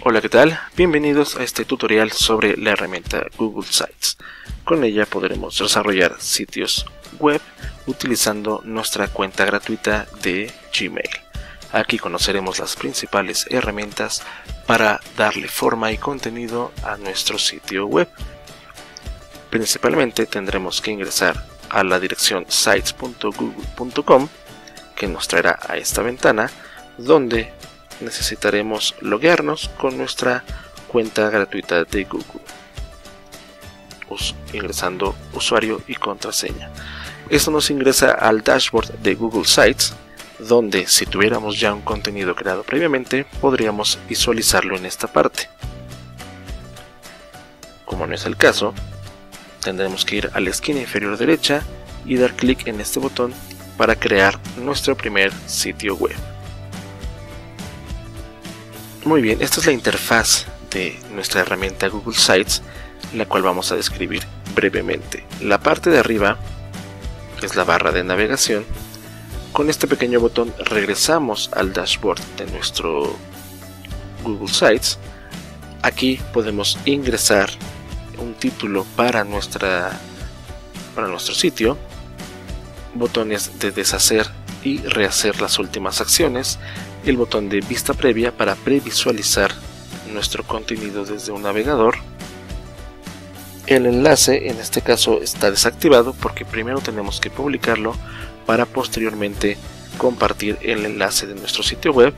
Hola, ¿qué tal? Bienvenidos a este tutorial sobre la herramienta Google Sites. Con ella podremos desarrollar sitios web utilizando nuestra cuenta gratuita de Gmail. Aquí conoceremos las principales herramientas para darle forma y contenido a nuestro sitio web. Principalmente tendremos que ingresar a la dirección sites.google.com, que nos traerá a esta ventana, donde necesitaremos loguearnos con nuestra cuenta gratuita de Google, ingresando usuario y contraseña. Esto nos ingresa al dashboard de Google Sites, donde si tuviéramos ya un contenido creado previamente, podríamos visualizarlo en esta parte. Como no es el caso, tendremos que ir a la esquina inferior derecha y dar clic en este botón para crear nuestro primer sitio web. Muy bien, esta es la interfaz de nuestra herramienta Google Sites, la cual vamos a describir brevemente. La parte de arriba es la barra de navegación. Con este pequeño botón regresamos al dashboard de nuestro Google Sites. Aquí podemos ingresar un título para nuestro sitio, botones de deshacer y rehacer las últimas acciones, el botón de vista previa para previsualizar nuestro contenido desde un navegador. El enlace en este caso está desactivado porque primero tenemos que publicarlo para posteriormente compartir el enlace de nuestro sitio web,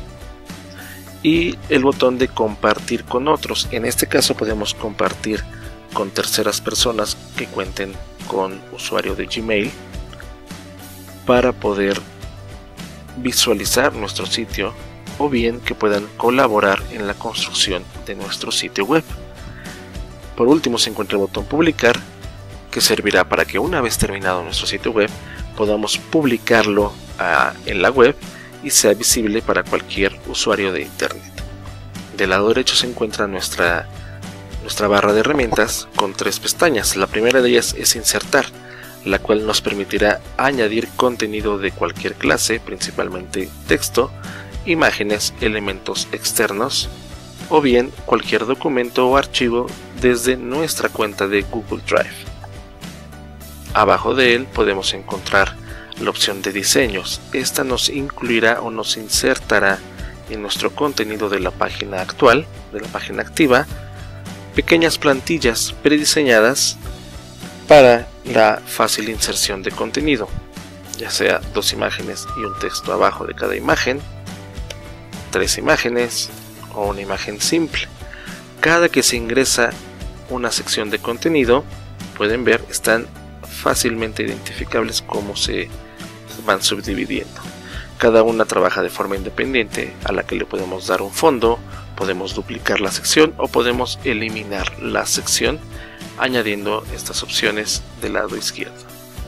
y el botón de compartir con otros. En este caso podemos compartir con terceras personas que cuenten con usuario de Gmail para poder visualizar nuestro sitio, o bien que puedan colaborar en la construcción de nuestro sitio web. Por último se encuentra el botón publicar, que servirá para que una vez terminado nuestro sitio web podamos publicarlo en la web y sea visible para cualquier usuario de internet. Del lado derecho se encuentra nuestra barra de herramientas con tres pestañas. La primera de ellas es insertar, la cual nos permitirá añadir contenido de cualquier clase, principalmente texto, imágenes, elementos externos, o bien cualquier documento o archivo desde nuestra cuenta de Google Drive. Abajo de él podemos encontrar la opción de diseños. Esta nos incluirá o nos insertará en nuestro contenido de la página actual, de la página activa, pequeñas plantillas prediseñadas para la fácil inserción de contenido, ya sea dos imágenes y un texto abajo de cada imagen, tres imágenes o una imagen simple. Cada que se ingresa una sección de contenido, pueden ver, están fácilmente identificables cómo se van subdividiendo. Cada una trabaja de forma independiente, a la que le podemos dar un fondo, podemos duplicar la sección o podemos eliminar la sección añadiendo estas opciones del lado izquierdo.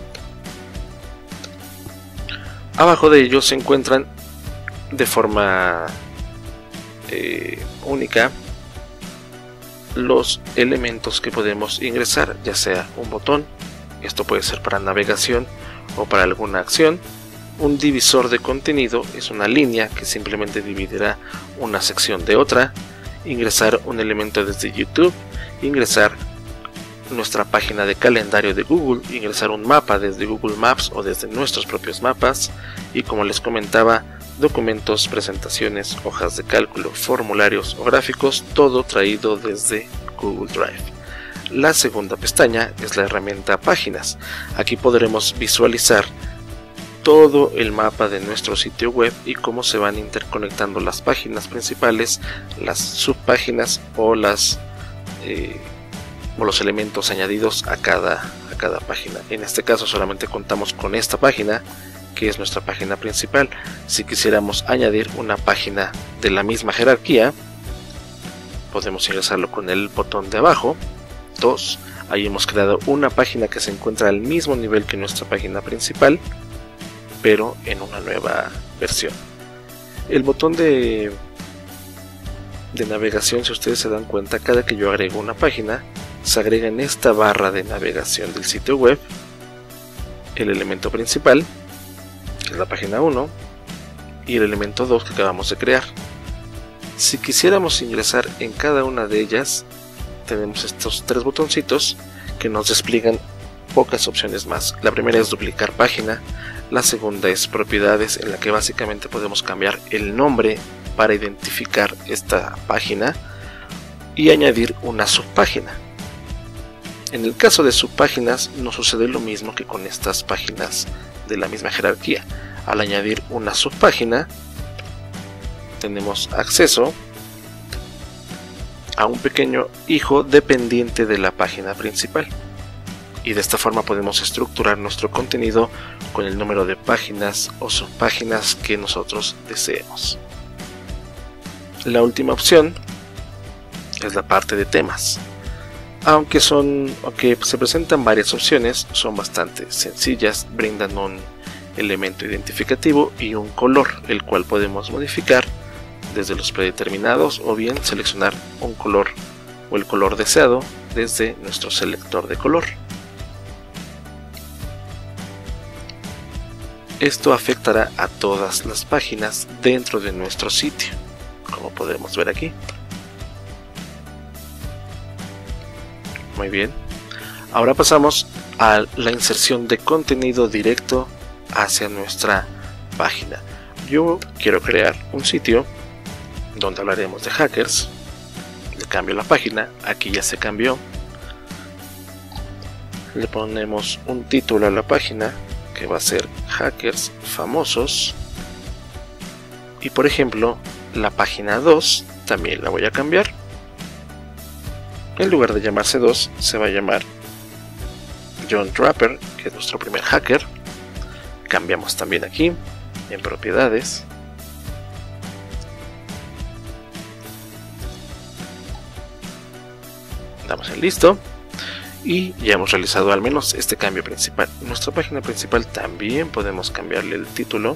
Abajo de ellos se encuentran de forma única los elementos que podemos ingresar, ya sea un botón, esto puede ser para navegación o para alguna acción. Un divisor de contenido es una línea que simplemente dividirá una sección de otra. Ingresar un elemento desde YouTube, ingresar nuestra página de calendario de Google, ingresar un mapa desde Google Maps o desde nuestros propios mapas, y como les comentaba, documentos, presentaciones, hojas de cálculo, formularios o gráficos, todo traído desde Google Drive. La segunda pestaña es la herramienta páginas. Aquí podremos visualizar todo el mapa de nuestro sitio web y cómo se van interconectando las páginas principales, las subpáginas o los elementos añadidos a cada página. En este caso solamente contamos con esta página, que es nuestra página principal. Si quisiéramos añadir una página de la misma jerarquía, podemos ingresarlo con el botón de abajo, 2. Ahí hemos creado una página que se encuentra al mismo nivel que nuestra página principal, pero en una nueva versión. El botón de navegación, si ustedes se dan cuenta, cada que yo agrego una página, se agrega en esta barra de navegación del sitio web el elemento principal, que es la página 1, y el elemento 2 que acabamos de crear. Si quisiéramos ingresar en cada una de ellas, tenemos estos 3 botoncitos que nos despliegan pocas opciones más. La primera es duplicar página, la segunda es propiedades, en la que básicamente podemos cambiar el nombre para identificar esta página y añadir una subpágina. En el caso de subpáginas no sucede lo mismo que con estas páginas de la misma jerarquía. Al añadir una subpágina tenemos acceso a un pequeño hijo dependiente de la página principal, y de esta forma podemos estructurar nuestro contenido con el número de páginas o subpáginas que nosotros deseemos. La última opción es la parte de temas. Aunque se presentan varias opciones, son bastante sencillas, brindan un elemento identificativo y un color, el cual podemos modificar desde los predeterminados o bien seleccionar un color o el color deseado desde nuestro selector de color. Esto afectará a todas las páginas dentro de nuestro sitio, como podemos ver aquí. Muy bien, ahora pasamos a la inserción de contenido directo hacia nuestra página. Yo quiero crear un sitio donde hablaremos de hackers. Le cambio la página, aquí ya se cambió. Le ponemos un título a la página que va a ser hackers famosos, y por ejemplo la página 2 también la voy a cambiar. En lugar de llamarse 2 se va a llamar John Draper, que es nuestro primer hacker. Cambiamos también aquí en propiedades. Damos en listo y ya hemos realizado al menos este cambio principal. En nuestra página principal también podemos cambiarle el título.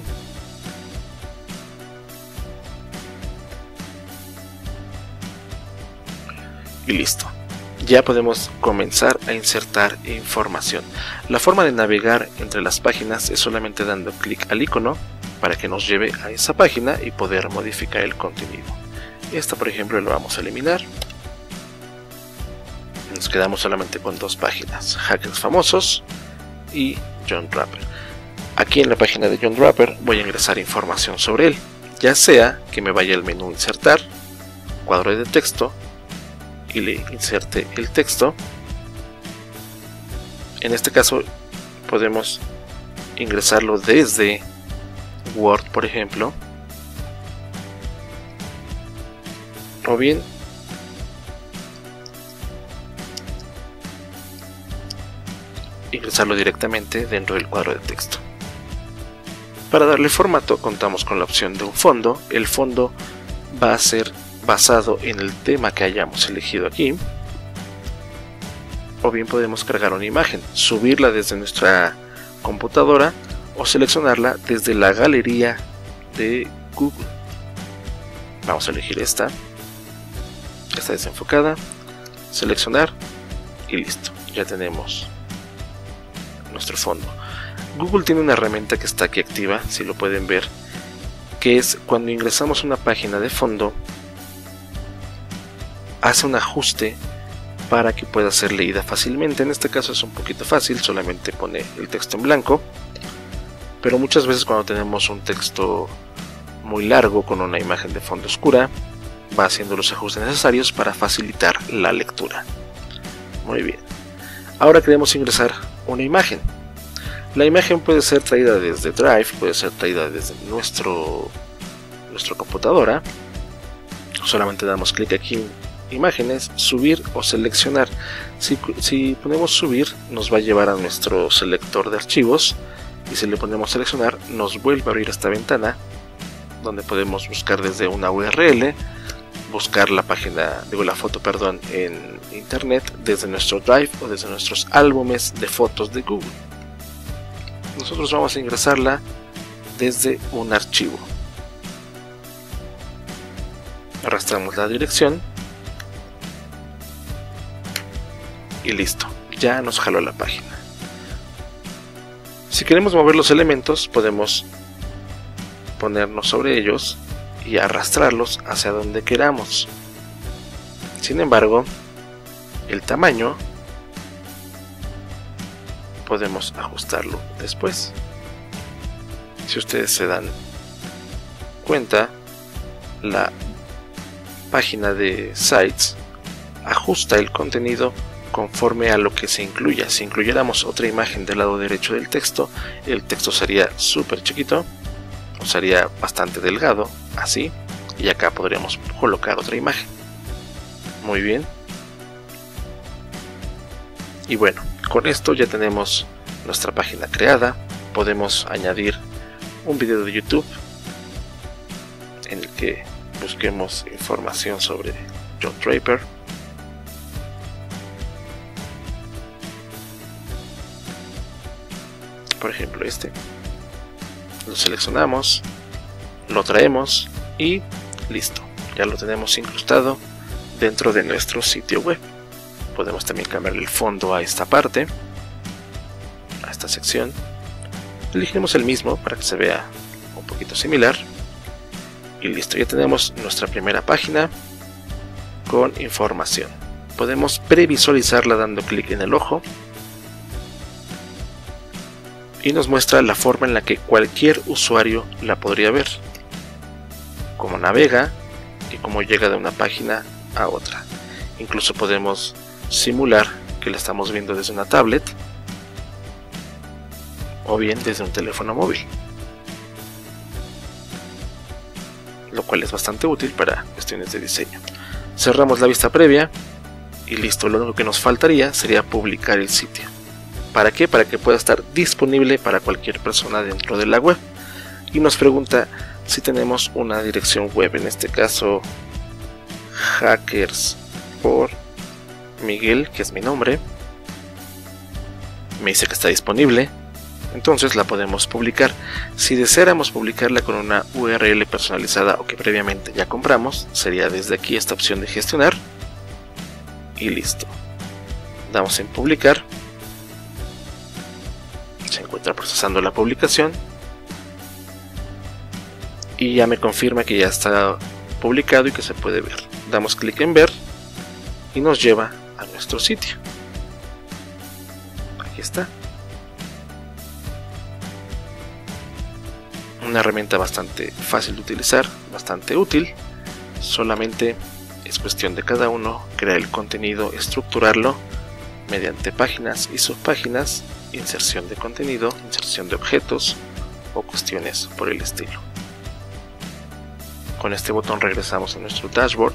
Y listo. Ya podemos comenzar a insertar información. La forma de navegar entre las páginas es solamente dando clic al icono para que nos lleve a esa página y poder modificar el contenido. Esta, por ejemplo, lo vamos a eliminar. Nos quedamos solamente con 2 páginas, hackers famosos y John Draper. Aquí en la página de John Draper voy a ingresar información sobre él, ya sea que me vaya al menú insertar, cuadro de texto, y le inserte el texto. En este caso podemos ingresarlo desde Word, por ejemplo, o bien ingresarlo directamente dentro del cuadro de texto. Para darle formato contamos con la opción de un fondo. El fondo va a ser basado en el tema que hayamos elegido aquí, o bien podemos cargar una imagen, subirla desde nuestra computadora o seleccionarla desde la galería de Google. Vamos a elegir esta desenfocada, seleccionar y listo, ya tenemos nuestro fondo. Google tiene una herramienta que está aquí activa, si lo pueden ver, que es cuando ingresamos una página de fondo, hace un ajuste para que pueda ser leída fácilmente. En este caso es un poquito fácil, solamente pone el texto en blanco, pero muchas veces cuando tenemos un texto muy largo con una imagen de fondo oscura, va haciendo los ajustes necesarios para facilitar la lectura. Muy bien, ahora queremos ingresar una imagen. La imagen puede ser traída desde Drive, puede ser traída desde nuestra computadora. Solamente damos clic aquí en imágenes, subir o seleccionar. Si ponemos subir, nos va a llevar a nuestro selector de archivos, y si le ponemos seleccionar, nos vuelve a abrir esta ventana donde podemos buscar desde una URL, buscar la foto en internet desde nuestro Drive o desde nuestros álbumes de fotos de Google. Nosotros vamos a ingresarla desde un archivo. Arrastramos la dirección y listo, ya nos jaló la página. Si queremos mover los elementos, podemos ponernos sobre ellos y arrastrarlos hacia donde queramos. Sin embargo, el tamaño podemos ajustarlo después. Si ustedes se dan cuenta, la página de Sites ajusta el contenido conforme a lo que se incluya. Si incluyéramos otra imagen del lado derecho del texto, el texto sería súper chiquito o sería bastante delgado, así, y acá podríamos colocar otra imagen. Muy bien. Y bueno, con esto ya tenemos nuestra página creada. Podemos añadir un video de YouTube en el que busquemos información sobre John Draper. Por ejemplo, este. Lo seleccionamos, lo traemos y listo. Ya lo tenemos incrustado dentro de nuestro sitio web. Podemos también cambiar el fondo a esta parte, a esta sección. Elegimos el mismo para que se vea un poquito similar. Y listo, ya tenemos nuestra primera página con información. Podemos previsualizarla dando clic en el ojo y nos muestra la forma en la que cualquier usuario la podría ver, cómo navega y cómo llega de una página a otra. Incluso podemos simular que la estamos viendo desde una tablet o bien desde un teléfono móvil, lo cual es bastante útil para cuestiones de diseño. Cerramos la vista previa y listo. Lo único que nos faltaría sería publicar el sitio. ¿Para qué? Para que pueda estar disponible para cualquier persona dentro de la web. Y nos pregunta si tenemos una dirección web, en este caso Hackers por Miguel, que es mi nombre. Me dice que está disponible, entonces la podemos publicar. Si deseáramos publicarla con una URL personalizada o que previamente ya compramos, sería desde aquí esta opción de gestionar y listo. Damos en publicar. Se encuentra procesando la publicación y ya me confirma que ya está publicado y que se puede ver. Damos clic en ver y nos lleva a nuestro sitio. Aquí está. Una herramienta bastante fácil de utilizar, bastante útil. Solamente es cuestión de cada uno crear el contenido, estructurarlo mediante páginas y subpáginas, inserción de contenido, inserción de objetos o cuestiones por el estilo. Con este botón regresamos a nuestro dashboard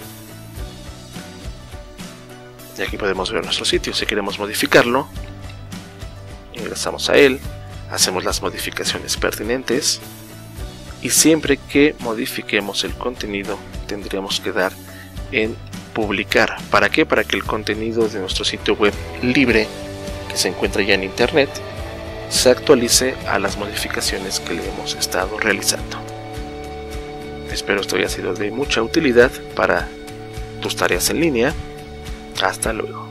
y aquí podemos ver nuestro sitio. Si queremos modificarlo, ingresamos a él, hacemos las modificaciones pertinentes y siempre que modifiquemos el contenido tendríamos que dar en publicar. ¿Para qué? Para que el contenido de nuestro sitio web libre que se encuentra ya en internet se actualice a las modificaciones que le hemos estado realizando. Espero esto haya sido de mucha utilidad para tus tareas en línea. Hasta luego.